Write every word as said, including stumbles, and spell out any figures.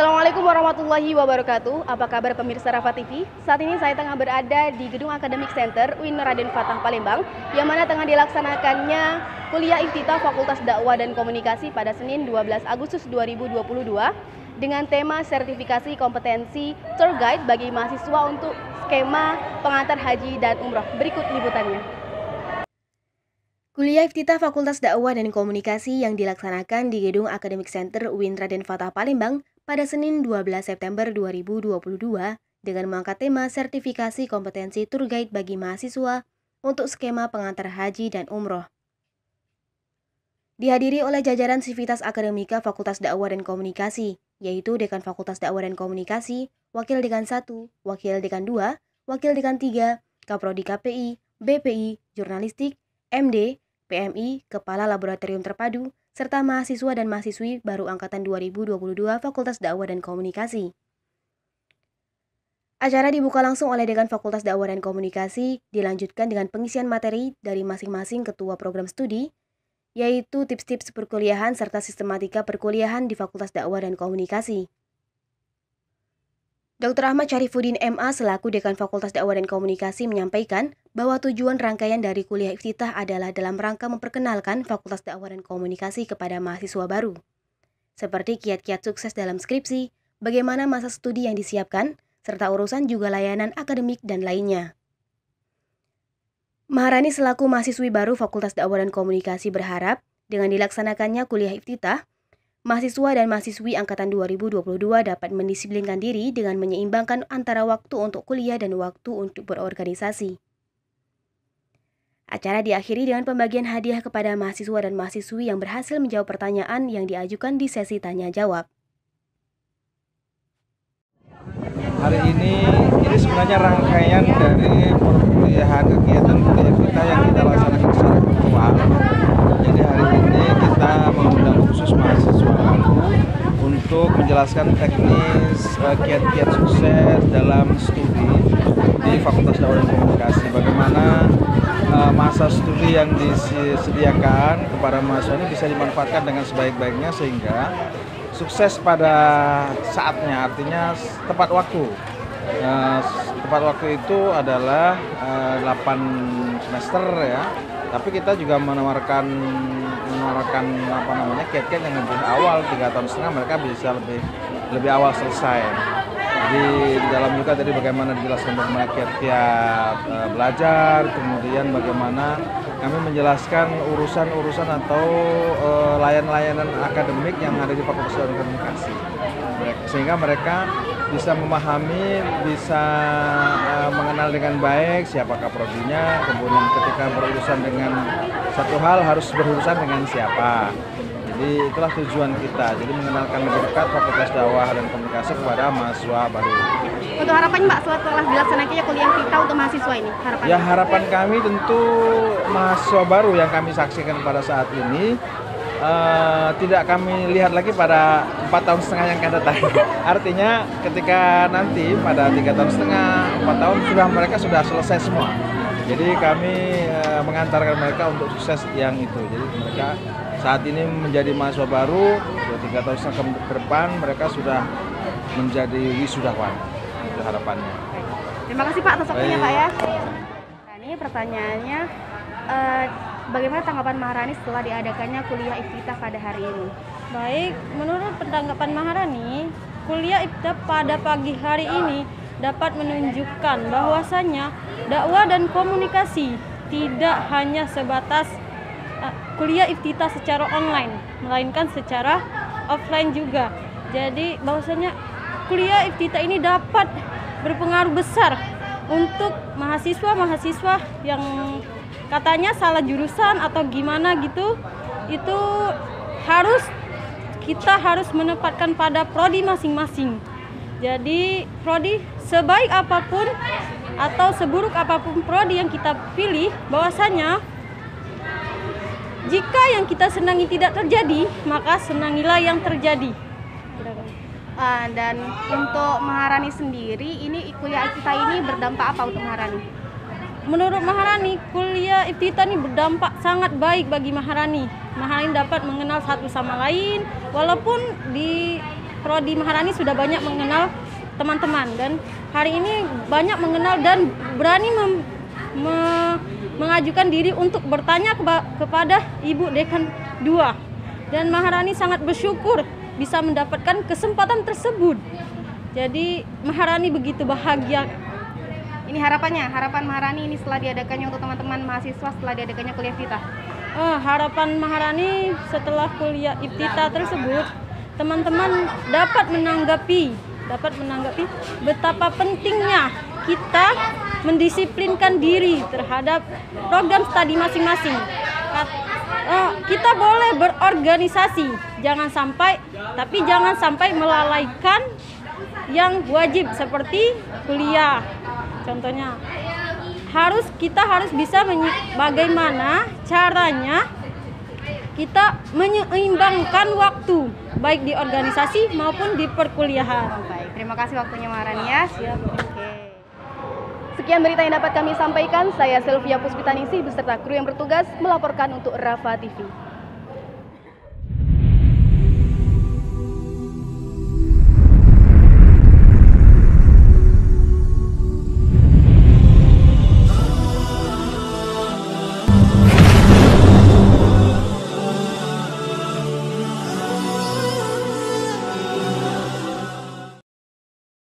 Assalamualaikum warahmatullahi wabarakatuh. Apa kabar pemirsa Rafa T V? Saat ini saya tengah berada di Gedung Akademik Center U I N Raden Fatah Palembang, yang mana tengah dilaksanakannya kuliah Iftitah Fakultas Dakwah dan Komunikasi pada Senin dua belas Agustus dua ribu dua puluh dua dengan tema sertifikasi kompetensi tour guide bagi mahasiswa untuk skema pengantar haji dan umroh. Berikut liputannya. Kuliah Iftitah Fakultas Dakwah dan Komunikasi yang dilaksanakan di Gedung Akademik Center U I N Raden Fatah Palembang pada Senin dua belas September dua ribu dua puluh dua dengan mengangkat tema sertifikasi kompetensi tour guide bagi mahasiswa untuk skema pengantar haji dan umroh. Dihadiri oleh jajaran Sivitas Akademika Fakultas Dakwah dan Komunikasi, yaitu Dekan Fakultas Dakwah dan Komunikasi, Wakil Dekan satu, Wakil Dekan dua, Wakil Dekan tiga, Kaprodi K P I, B P I, Jurnalistik, M D, P M I, Kepala Laboratorium Terpadu, serta mahasiswa dan mahasiswi baru angkatan dua ribu dua puluh dua Fakultas Dakwah dan Komunikasi. Acara dibuka langsung oleh Dekan Fakultas Dakwah dan Komunikasi, dilanjutkan dengan pengisian materi dari masing-masing ketua program studi, yaitu tips-tips perkuliahan serta sistematika perkuliahan di Fakultas Dakwah dan Komunikasi. Doktor Ahmad Syarifuddin M A selaku Dekan Fakultas Dakwah dan Komunikasi menyampaikan bahwa tujuan rangkaian dari kuliah Iftitah adalah dalam rangka memperkenalkan Fakultas Dakwah dan Komunikasi kepada mahasiswa baru, seperti kiat-kiat sukses dalam skripsi, bagaimana masa studi yang disiapkan, serta urusan juga layanan akademik dan lainnya. Maharani selaku mahasiswi baru Fakultas Dakwah dan Komunikasi berharap dengan dilaksanakannya kuliah Iftitah, mahasiswa dan mahasiswi angkatan dua ribu dua puluh dua dapat mendisiplinkan diri dengan menyeimbangkan antara waktu untuk kuliah dan waktu untuk berorganisasi. Acara diakhiri dengan pembagian hadiah kepada mahasiswa dan mahasiswi yang berhasil menjawab pertanyaan yang diajukan di sesi tanya-jawab. Hari ini, ini sebenarnya rangkaian dari perkuliahan kegiatan kuliah kita yang kita laksanakan secara virtual. Jadi hari ini kita mengundang khusus mahasiswa baru untuk menjelaskan teknis uh, kiat-kiat sukses dalam studi di Fakultas Dakwah dan Komunikasi. Bagaimana uh, masa studi yang disediakan kepada mahasiswa ini bisa dimanfaatkan dengan sebaik-baiknya sehingga sukses pada saatnya, artinya tepat waktu. Uh, tepat waktu itu adalah uh, delapan semester ya. Tapi kita juga menawarkan menawarkan apa namanya kiat-kiat yang lebih awal, tiga tahun setengah mereka bisa lebih lebih awal selesai. Jadi di dalam juga tadi bagaimana dijelaskan bagaimana kiat-kiat uh, belajar, kemudian bagaimana kami menjelaskan urusan-urusan atau uh, layan-layanan akademik yang ada di Fakultas Dakwah dan Komunikasi. Sehingga mereka bisa memahami, bisa uh, mengenal dengan baik siapakah prodinya, kemudian ketika berurusan dengan satu hal harus berurusan dengan siapa. Jadi itulah tujuan kita, jadi mengenalkan lebih dekat Fakultas Dakwah dan Komunikasi kepada mahasiswa baru. Untuk harapan Mbak setelah dilaksanakannya kuliah kita untuk mahasiswa ini, harapan? Ya harapan kami tentu mahasiswa baru yang kami saksikan pada saat ini Uh, tidak kami lihat lagi pada empat tahun setengah yang akan datang. Artinya ketika nanti pada tiga tahun setengah, empat tahun sudah mereka sudah selesai semua. Jadi kami uh, mengantarkan mereka untuk sukses yang itu. Jadi mereka saat ini menjadi mahasiswa baru, tiga tahun setengah ke depan mereka sudah menjadi wisudawan. Itu harapannya. Terima kasih Pak atas waktunya Pak ya. Nah, ini pertanyaannya. Uh, Bagaimana tanggapan Maharani setelah diadakannya kuliah Iftitah pada hari ini? Baik, menurut tanggapan Maharani, kuliah Iftitah pada pagi hari ini dapat menunjukkan bahwasannya dakwah dan komunikasi tidak hanya sebatas uh, kuliah Iftitah secara online, melainkan secara offline juga. Jadi bahwasanya kuliah Iftitah ini dapat berpengaruh besar untuk mahasiswa-mahasiswa yang katanya salah jurusan atau gimana gitu, itu harus kita harus menempatkan pada prodi masing-masing. Jadi prodi sebaik apapun atau seburuk apapun prodi yang kita pilih, bahwasanya jika yang kita senangi tidak terjadi, maka senangilah yang terjadi. Uh, dan untuk Maharani sendiri, ini kuliah Iftitah ini berdampak apa untuk Maharani? Menurut Maharani, kuliah Iftitah ini berdampak sangat baik bagi Maharani. Maharani dapat mengenal satu sama lain, walaupun di Prodi Maharani sudah banyak mengenal teman-teman, dan hari ini banyak mengenal dan berani mem- me- mengajukan diri untuk bertanya keba- kepada Ibu Dekan dua. Dan Maharani sangat bersyukur bisa mendapatkan kesempatan tersebut. Jadi Maharani begitu bahagia. Ini harapannya, harapan Maharani ini setelah diadakannya untuk teman-teman mahasiswa setelah diadakannya kuliah iftitah. Eh, harapan Maharani setelah kuliah iftitah tersebut, teman-teman dapat menanggapi, dapat menanggapi betapa pentingnya kita mendisiplinkan diri terhadap program studi masing-masing. Kat- eh, kita boleh berorganisasi, jangan sampai, tapi jangan sampai melalaikan yang wajib seperti kuliah. Contohnya, harus kita harus bisa menyi- bagaimana caranya kita menyeimbangkan waktu baik di organisasi maupun di perkuliahan. Baik, terima kasih waktunya Maharani ya. Siap. Oke. Sekian berita yang dapat kami sampaikan. Saya Sylvia Puspitanisi beserta kru yang bertugas melaporkan untuk Rafa T V.